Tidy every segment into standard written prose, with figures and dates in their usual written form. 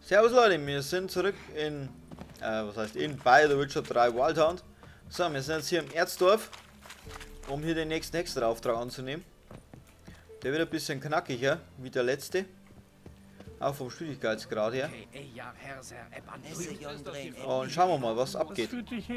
Servus Leute, wir sind zurück in, bei The Witcher 3 Wild Hunt. So, wir sind jetzt hier im Erzdorf, um hier den nächsten Hexerauftrag anzunehmen. Der wird ein bisschen knackiger, wie der letzte. Auch vom Schwierigkeitsgrad her. Und schauen wir mal, was abgeht.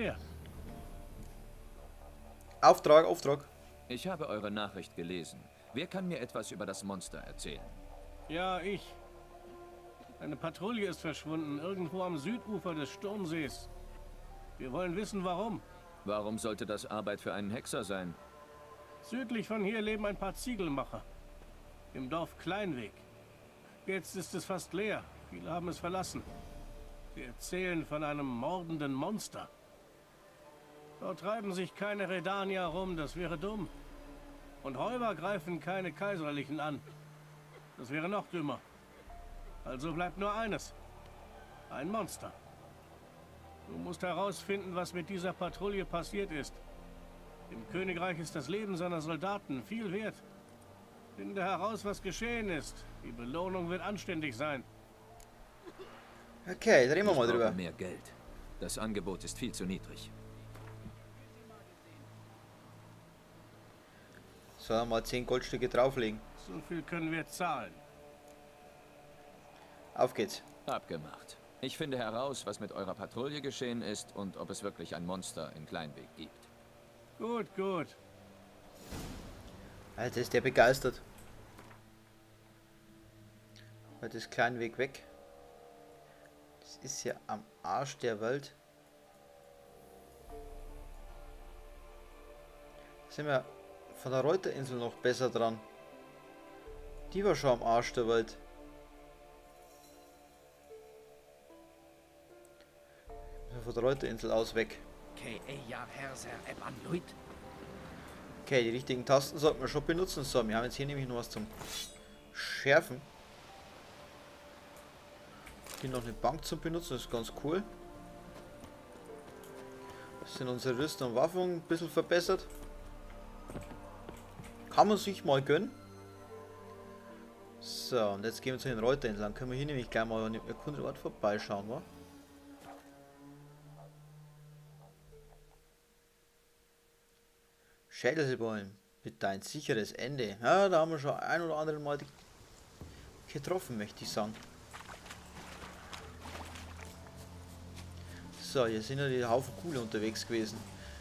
Auftrag. Ich habe eure Nachricht gelesen. Wer kann mir etwas über das Monster erzählen? Ja, ich. Eine Patrouille ist verschwunden, irgendwo am Südufer des Sturmsees. Wir wollen wissen, warum. Warum sollte das Arbeit für einen Hexer sein? Südlich von hier leben ein paar Ziegelmacher. Im Dorf Kleinweg. Jetzt ist es fast leer. Viele haben es verlassen. Sie erzählen von einem mordenden Monster. Dort treiben sich keine Redanier rum, das wäre dumm. Und Räuber greifen keine Kaiserlichen an. Das wäre noch dümmer. Also bleibt nur eines. Ein Monster. Du musst herausfinden, was mit dieser Patrouille passiert ist. Im Königreich ist das Leben seiner Soldaten viel wert. Finde heraus, was geschehen ist. Die Belohnung wird anständig sein. Okay, reden wir mal drüber. Mehr Geld. Das Angebot ist viel zu niedrig. So, mal 10 Goldstücke drauflegen. So viel können wir zahlen. Auf geht's. Abgemacht. Ich finde heraus, was mit eurer Patrouille geschehen ist und ob es wirklich ein Monster in Kleinweg gibt. Gut, gut. Alter, ist der begeistert. Heute ist Kleinweg weg. Das ist ja am Arsch der Welt. Sind wir von der Reuterinsel noch besser dran. Die war schon am Arsch der Welt. Von der Reuterinsel aus weg. Okay, die richtigen Tasten sollten wir schon benutzen. So, wir haben jetzt hier nämlich noch was zum Schärfen. Hier noch eine Bank zum Benutzen, das ist ganz cool. Das sind unsere Rüstung und Waffen ein bisschen verbessert. Kann man sich mal gönnen. So, und jetzt gehen wir zu den Reuterinseln. Dann können wir hier nämlich gleich mal an dem Erkundungsort vorbeischauen, wa? Schädelsäbeln, bitte ein sicheres Ende. Ja, da haben wir schon ein oder andere Mal getroffen, möchte ich sagen. So, hier sind ja die Haufen Kuhle unterwegs gewesen.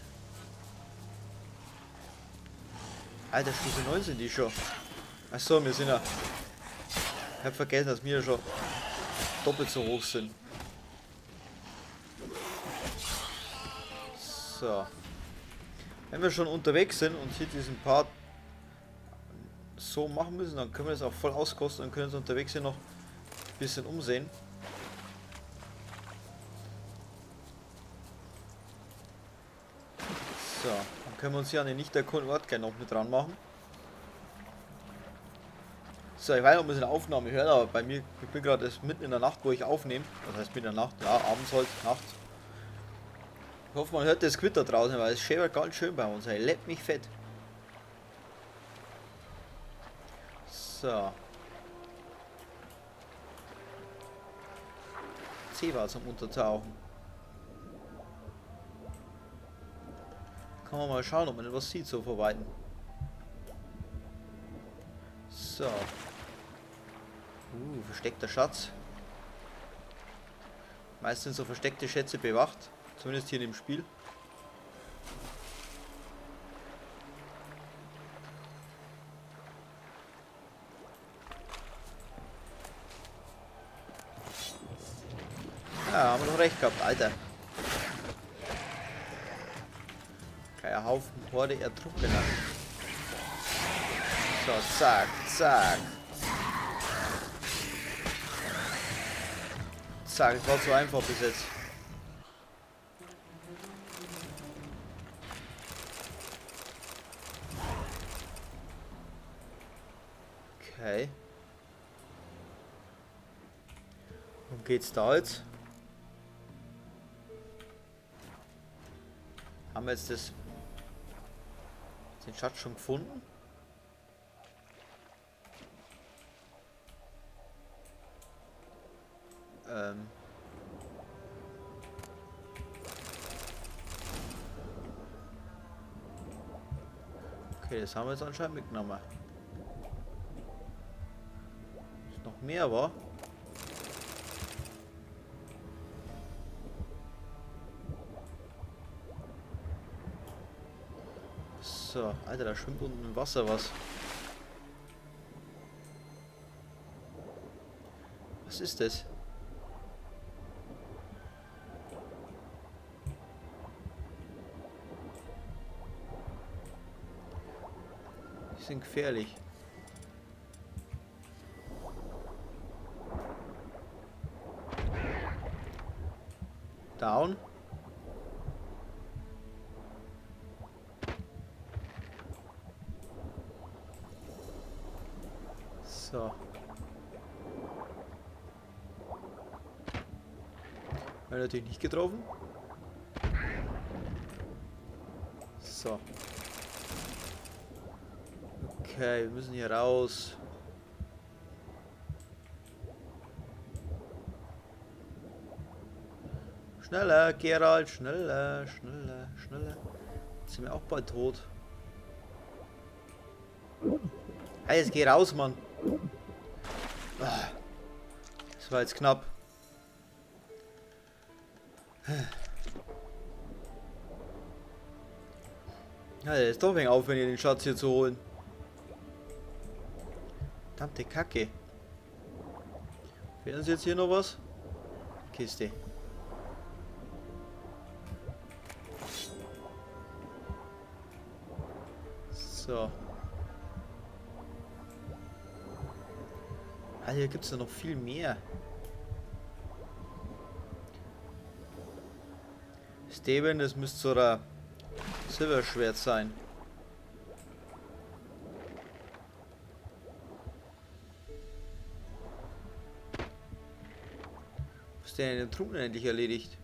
Alter, Stufe 9 sind die schon. Achso, wir sind ja... Ich hab vergessen, dass wir ja schon doppelt so hoch sind. So. Wenn wir schon unterwegs sind und hier diesen Part so machen müssen, dann können wir das auch voll auskosten und können uns unterwegs hier noch ein bisschen umsehen. So, dann können wir uns hier an den nicht erkundeten Ort gerne noch mit dran machen. So, ich weiß nicht, ob man es in der Aufnahme hört, aber bei mir, ich bin gerade mitten in der Nacht, wo ich aufnehme. Das heißt mitten in der Nacht, ja, abends halt, Nacht. Ich hoffe, man hört das Gewitter draußen, weil es schäbert ganz schön bei uns. Ey, lebt mich fett. So. C war zum Untertauchen. Kann man mal schauen, ob man etwas sieht so vor Weitem. So. Versteckter Schatz. Meist sind so versteckte Schätze bewacht. Zumindest hier in dem Spiel. Ja, haben wir doch recht gehabt, Alter. Kleiner Haufen Horde Ertrunkener. So, zack, zack. Zack, es war zu einfach bis jetzt. Okay. Worum geht's da jetzt? Haben wir jetzt den Schatz schon gefunden? Okay, das haben wir jetzt anscheinend mitgenommen. Ist noch mehr, wa? So, Alter, da schwimmt unten im Wasser was. Was ist das? Die sind gefährlich. Down. So. War natürlich nicht getroffen. So. Okay, wir müssen hier raus. Schneller, Geralt, schneller, schneller, schneller. Jetzt sind wir auch bald tot. Hey, jetzt geh raus, Mann. Das war jetzt knapp. Ja, der ist doch ein wenig aufwendig, den Schatz hier zu holen. Verdammte Kacke. Fehlt uns jetzt hier noch was? Kiste. So. Ah, hier gibt es ja noch viel mehr. Steven, das müsste so ein Silberschwert sein. Was ist denn in dem Truppen endlich erledigt?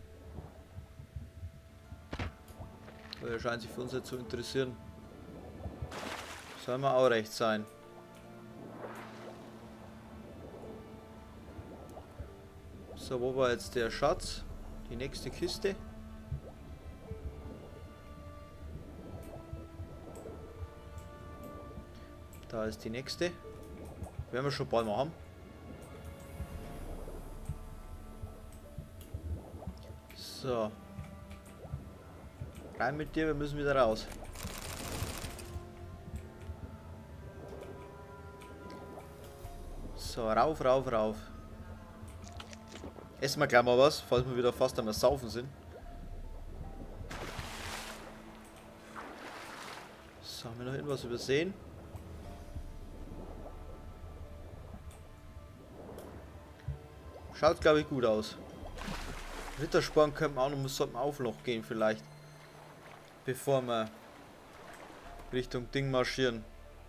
Weil er scheint sich für uns jetzt zu interessieren. Soll mal auch recht sein. So, wo war jetzt der Schatz? Die nächste Kiste. Da ist die nächste. Werden wir schon bald mal haben. So. Rein mit dir, wir müssen wieder raus. So, rauf, rauf, rauf. Essen wir gleich mal was, falls wir wieder fast am Saufen sind. So, haben wir noch irgendwas übersehen? Schaut, glaube ich, gut aus. Rittersporn könnten wir auch noch, sollten wir auf Loch gehen vielleicht. Bevor wir Richtung Ding marschieren.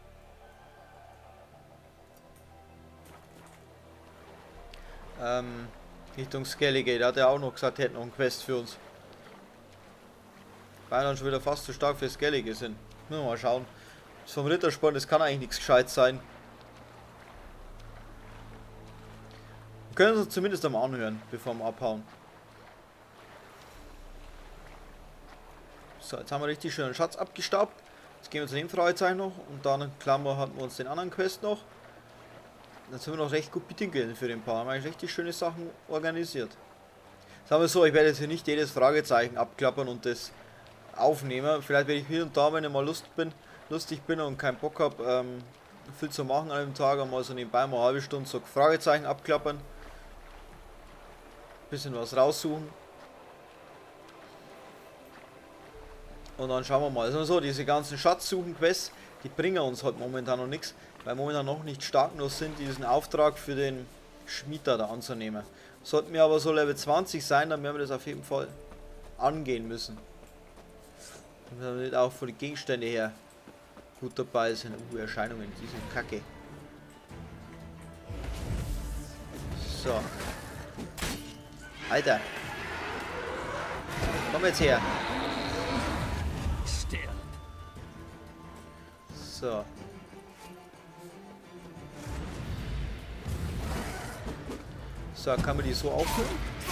Richtung Skellige, da hat er auch noch gesagt, er hätte noch einen Quest für uns. Weil dann schon wieder fast zu stark für Skellige sind. Müssen wir mal schauen. Das vom Rittersporn, das kann eigentlich nichts Gescheites sein. Wir können uns zumindest einmal anhören, bevor wir abhauen. So, jetzt haben wir richtig schön einen Schatz abgestaubt. Jetzt gehen wir zu dem Fragezeichen noch und dann Klammer hatten wir uns den anderen Quest noch. Jetzt sind wir noch recht gut bedient für den Paar. Haben eigentlich richtig schöne Sachen organisiert. Sagen wir so, ich werde jetzt hier nicht jedes Fragezeichen abklappern und das aufnehmen. Vielleicht werde ich hier und da, wenn ich mal lustig bin und keinen Bock habe, viel zu machen an einem Tag, einmal so nebenbei mal eine halbe Stunde so Fragezeichen abklappern. Bisschen was raussuchen. Und dann schauen wir mal. Also so, diese ganzen Schatzsuchen-Quests, die bringen uns halt momentan noch nichts, weil momentan noch nicht stark genug sind, diesen Auftrag für den Schmied da anzunehmen. Sollten wir aber so Level 20 sein, dann werden wir das auf jeden Fall angehen müssen. Damit wir nicht auch von den Gegenständen her gut dabei sind. Erscheinungen, die sind kacke. So. Alter. Komm jetzt her. So. So, kann man die so auffüllen?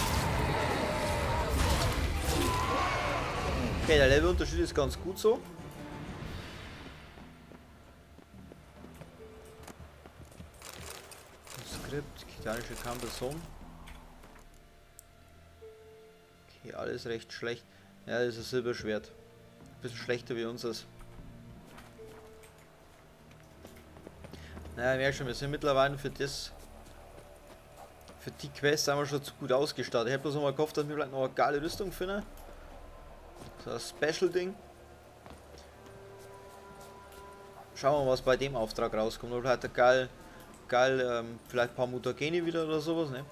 Okay, der Levelunterschied ist ganz gut so. Skript, gitanische Kamperson. Okay, alles recht schlecht. Ja, das ist ein Silberschwert. Bisschen schlechter wie unseres. Naja, merk schon, wir sind mittlerweile für das. Für die Quest sind wir schon zu gut ausgestattet. Ich habe bloß noch mal gehofft, dass wir vielleicht noch eine geile Rüstung finden. So ein Special-Ding. Schauen wir mal, was bei dem Auftrag rauskommt. Oder hat er geil, vielleicht ein paar Mutagene wieder oder sowas, ne?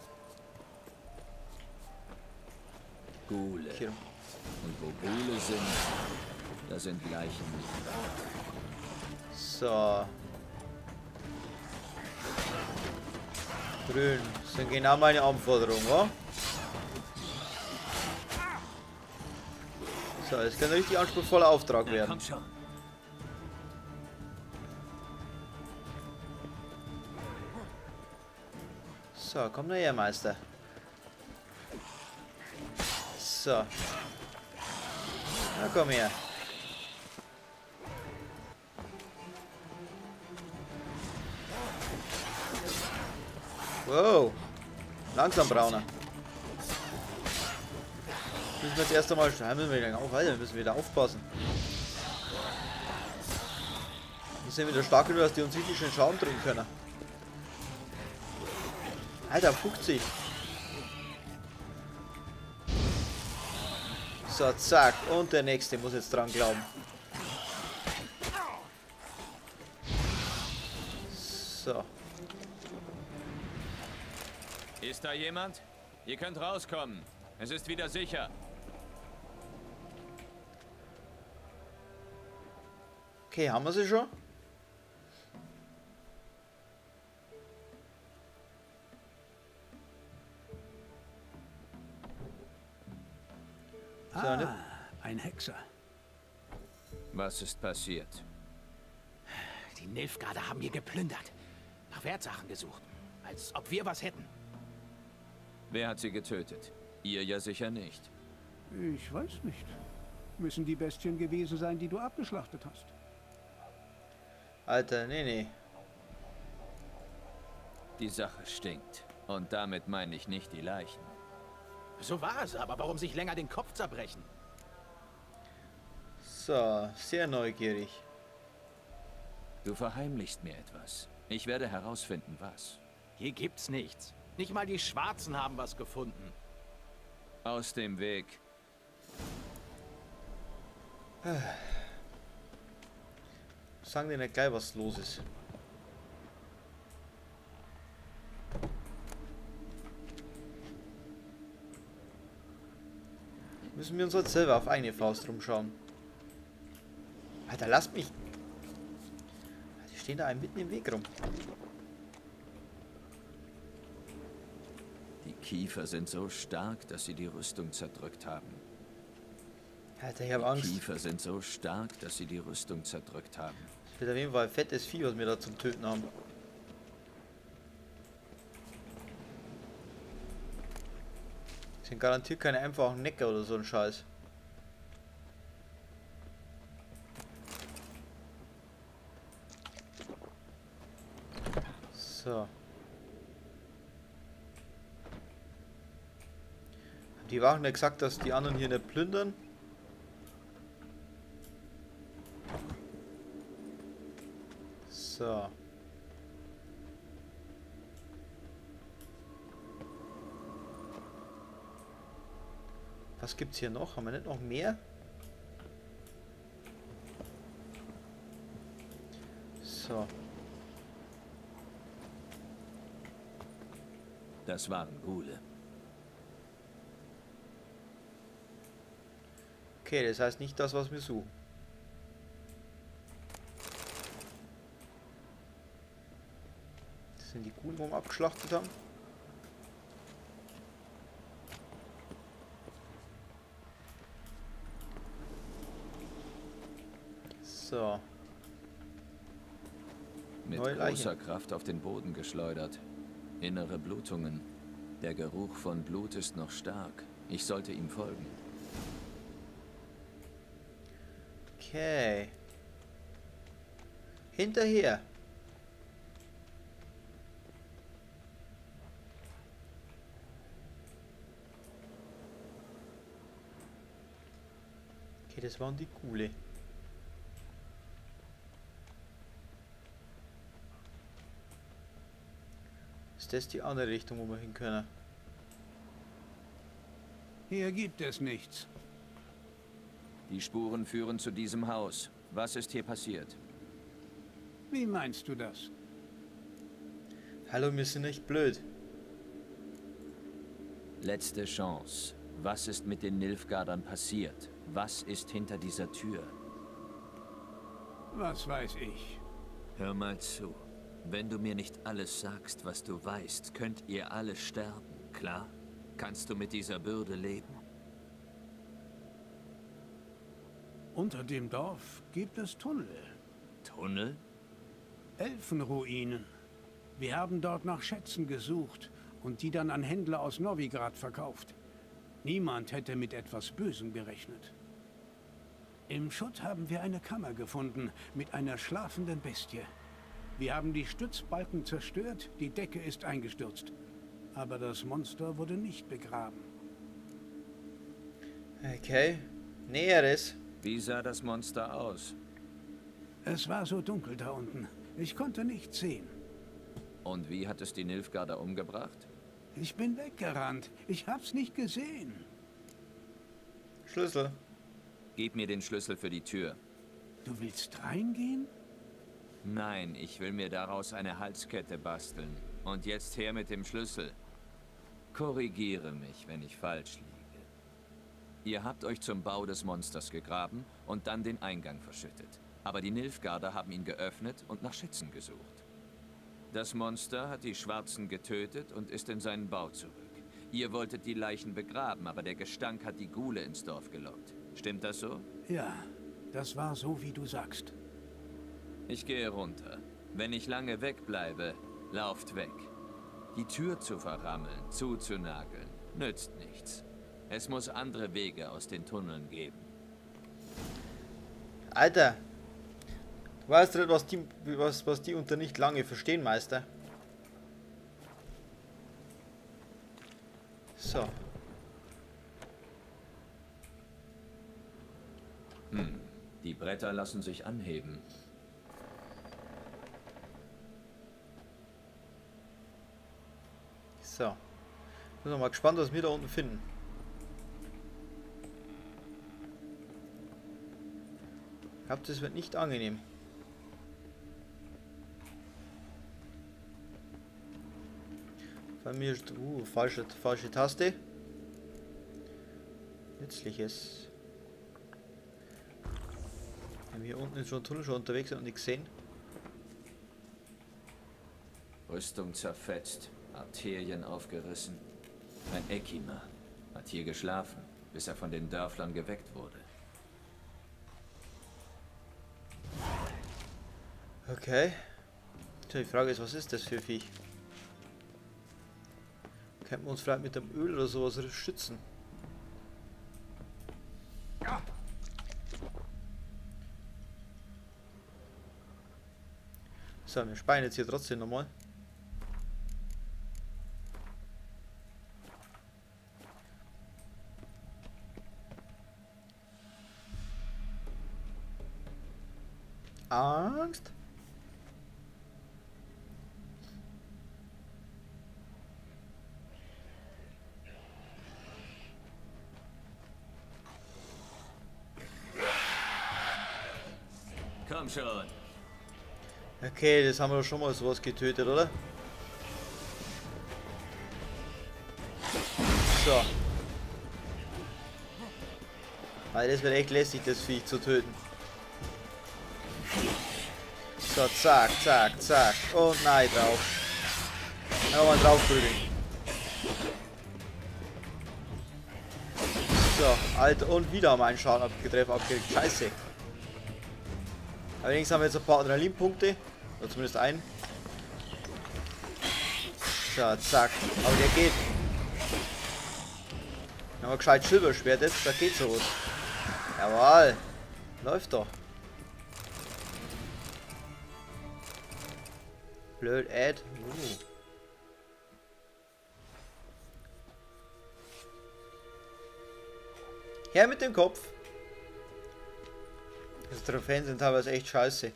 Ghule. Okay. Und wo Ghule sind, da sind Leichen nicht. So. Grün. Das sind genau meine Anforderungen, wa? So, das kann ein richtig anspruchsvoller Auftrag werden. Komm schon. So, komm her, Meister. So. Na, komm her. Wow. Langsam, Brauner. Müssen wir jetzt erst einmal müssen wir wieder aufpassen. Die sind wieder stark genug, dass die uns richtig schön Schaden drehen können. Alter, 50. So, zack. Und der nächste muss jetzt dran glauben. So. Ist da jemand? Ihr könnt rauskommen. Es ist wieder sicher. Okay, haben wir sie schon? Ah, ein Hexer. Was ist passiert? Die Nilfgaarder haben hier geplündert. Nach Wertsachen gesucht. Als ob wir was hätten. Wer hat sie getötet? Ihr ja sicher nicht. Ich weiß nicht. Müssen die Bestien gewesen sein, die du abgeschlachtet hast. Alter, nee. Die Sache stinkt. Und damit meine ich nicht die Leichen. So war es, aber warum sich länger den Kopf zerbrechen? So, sehr neugierig. Du verheimlichst mir etwas. Ich werde herausfinden, was. Hier gibt's nichts. Nicht mal die Schwarzen haben was gefunden. Aus dem Weg. Sagen dir nicht gleich, was los ist. Müssen wir uns jetzt selber auf eine Faust rumschauen. Alter, lasst mich. Die stehen da einem mitten im Weg rum. Die Kiefer sind so stark, dass sie die Rüstung zerdrückt haben. Alter, ich habe Die Angst. Kiefer sind so stark, dass sie die Rüstung zerdrückt haben. Das wird auf jeden Fall ein fettes Vieh, was wir da zum Töten haben. Das sind garantiert keine einfachen Necker oder so ein Scheiß. So. Die Wachen ja gesagt, dass die anderen hier nicht plündern. So. Was gibt's hier noch? Haben wir nicht noch mehr? So. Das waren Ghule. Okay, das heißt nicht das, was wir suchen. Das sind die Ghule, die wir abgeschlachtet haben. So. Mit Neue Leiche. großer Kraft auf den Boden geschleudert. Innere Blutungen. Der Geruch von Blut ist noch stark. Ich sollte ihm folgen. Okay. Hinterher. Okay, das waren die Gule. Ist das die andere Richtung, wo wir hin können? Hier gibt es nichts. Die Spuren führen zu diesem Haus. Was ist hier passiert? Wie meinst du das? Hallo, wir sind nicht blöd. Letzte Chance. Was ist mit den Nilfgaardern passiert? Was ist hinter dieser Tür? Was weiß ich? Hör mal zu. Wenn du mir nicht alles sagst, was du weißt, könnt ihr alle sterben, klar? Kannst du mit dieser Bürde leben? Unter dem Dorf gibt es Tunnel. Tunnel? Elfenruinen. Wir haben dort nach Schätzen gesucht und die dann an Händler aus Novigrad verkauft. Niemand hätte mit etwas Bösem gerechnet. Im Schutt haben wir eine Kammer gefunden mit einer schlafenden Bestie. Wir haben die Stützbalken zerstört, die Decke ist eingestürzt. Aber das Monster wurde nicht begraben. Okay. Näheres. Wie sah das Monster aus? Es war so dunkel da unten. Ich konnte nichts sehen. Und wie hat es die Nilfgaarder umgebracht? Ich bin weggerannt. Ich hab's nicht gesehen. Schlüssel. Gib mir den Schlüssel für die Tür. Du willst reingehen? Nein, ich will mir daraus eine Halskette basteln. Und jetzt her mit dem Schlüssel. Korrigiere mich, wenn ich falsch liege. Ihr habt euch zum Bau des Monsters gegraben und dann den Eingang verschüttet. Aber die Nilfgaarder haben ihn geöffnet und nach Schätzen gesucht. Das Monster hat die Schwarzen getötet und ist in seinen Bau zurück. Ihr wolltet die Leichen begraben, aber der Gestank hat die Ghule ins Dorf gelockt. Stimmt das so? Ja, das war so, wie du sagst. Ich gehe runter. Wenn ich lange wegbleibe, lauft weg. Die Tür zu verrammeln, zuzunageln, nützt nichts. Es muss andere Wege aus den Tunneln geben. Alter. Du weißt nicht, was die unter nicht lange verstehen, Meister. So. Die Bretter lassen sich anheben. So. Bin mal gespannt, was wir da unten finden. Ich glaube, das wird nicht angenehm. Bei mir ist falsche Taste. Nützliches. Wir haben hier unten schon Tunnel schon unterwegs und nichts gesehen. Rüstung zerfetzt, Arterien aufgerissen. Ein Ekimer hat hier geschlafen, bis er von den Dörflern geweckt wurde. Okay. Die Frage ist, was ist das für Viech? Könnten wir uns vielleicht mit dem Öl oder sowas schützen? So, wir speien jetzt hier trotzdem nochmal. Angst? Komm schon. Okay, das haben wir doch schon mal sowas getötet, oder? So. Weil das wird echt lästig, das Viech zu töten. So, zack, zack, zack. Und nein, drauf. Nochmal drauf prügeln. So, Alter, und wieder haben wir einen Schaden abgekriegt. Scheiße. Allerdings haben wir jetzt ein paar Adrenalinpunkte. Oder zumindest einen. So, zack. Aber der geht. Wenn man gescheit Silberschwert jetzt, da geht sowas. Jawohl. Läuft doch. Blöd, Ed. Her mit dem Kopf. Die Trophäen sind teilweise echt scheiße.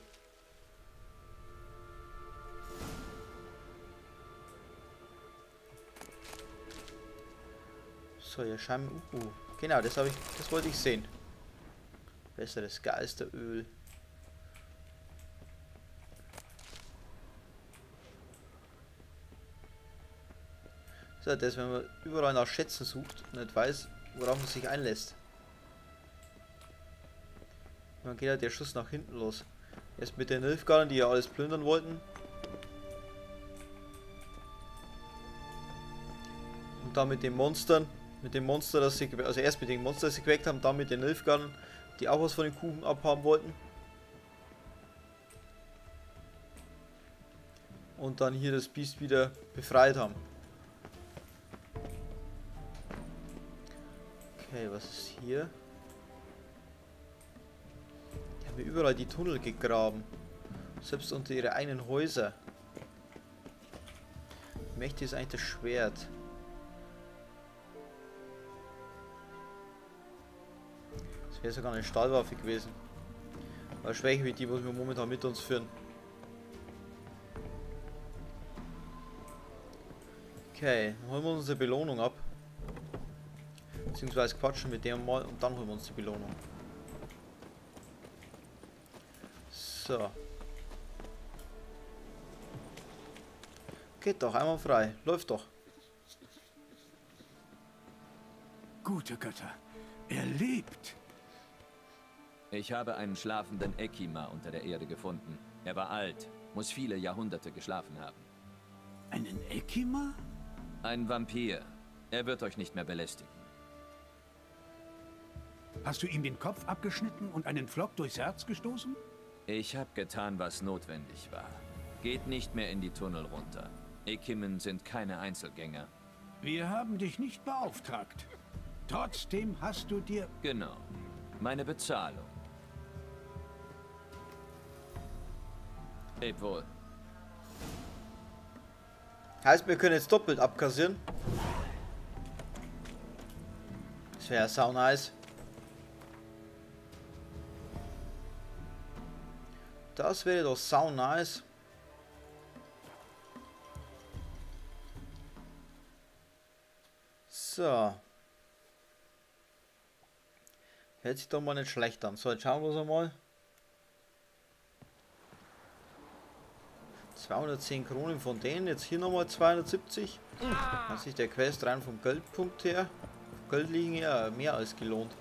So, hier scheinen. Genau, das wollte ich sehen. Besseres Geisteröl. So, das, wenn man überall nach Schätzen sucht und nicht weiß, worauf man sich einlässt. Dann geht halt der Schuss nach hinten los. Erst mit den Nilfgaardern, die ja alles plündern wollten. Und dann mit den Monstern. Mit dem Monster, das sie, also erst mit den Monstern, das sie geweckt haben, dann mit den Nilfgaardern, die auch was von den Kuchen abhaben wollten. Und dann hier das Biest wieder befreit haben. Okay, was ist hier? Die haben überall die Tunnel gegraben. Selbst unter ihre eigenen Häuser. Mächtig ist eigentlich das Schwert. Das wäre sogar eine Stahlwaffe gewesen. Aber schwächer wie die, was wir momentan mit uns führen. Okay, dann holen wir unsere Belohnung ab. Beziehungsweise quatschen mit dem mal und dann holen wir uns die Belohnung. So. Geht doch, einmal frei. Läuft doch. Gute Götter, er lebt. Ich habe einen schlafenden Ekima unter der Erde gefunden. Er war alt, muss viele Jahrhunderte geschlafen haben. Einen Ekima? Ein Vampir. Er wird euch nicht mehr belästigen. Hast du ihm den Kopf abgeschnitten und einen Pflock durchs Herz gestoßen? Ich habe getan, was notwendig war. Geht nicht mehr in die Tunnel runter. Ekimen sind keine Einzelgänger. Wir haben dich nicht beauftragt. Trotzdem hast du dir... Genau. Meine Bezahlung. Lebt wohl. Heißt, wir können jetzt doppelt abkassieren. Das wäre sau nice. Das wäre doch sau nice. So. Hört sich doch mal nicht schlecht an. So, jetzt schauen wir uns mal. 210 Kronen von denen, jetzt hier nochmal 270. Hat sich der Quest rein vom Geldpunkt her, Geld liegen ja mehr als gelohnt.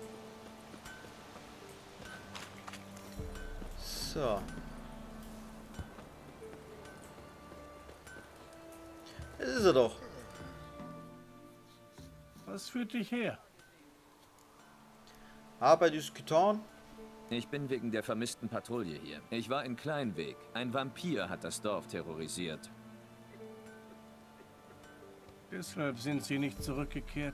So. Das ist er doch. Was führt dich her? Arbeit ist getan. Ich bin wegen der vermissten Patrouille hier. Ich war in Kleinweg. Ein Vampir hat das Dorf terrorisiert. Deshalb sind sie nicht zurückgekehrt.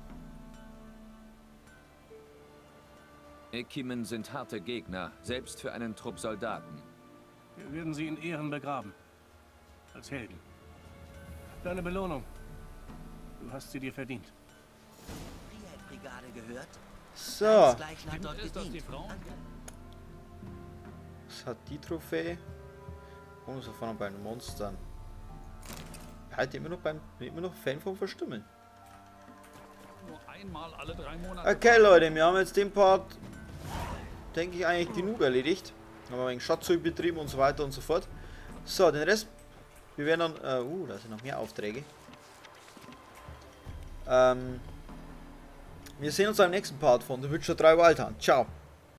Ekimen sind harte Gegner, selbst für einen Trupp Soldaten. Wir werden sie in Ehren begraben. Als Helden. Deine Belohnung. Du hast sie dir verdient. Brigade gehört? So. Was hat die Trophäe? Bonus erfahren bei den Monstern. Halt immer noch Fan vom Verstimmeln. Nur einmal alle 3 Monate. Okay Leute, wir haben jetzt den Part, denke ich, eigentlich genug erledigt. Haben wir ein Schatzzeug betrieben und so weiter und so fort. So, den Rest, wir werden dann, da sind noch mehr Aufträge. Wir sehen uns beim nächsten Part von The Witcher 3 Wild Hunt. Ciao.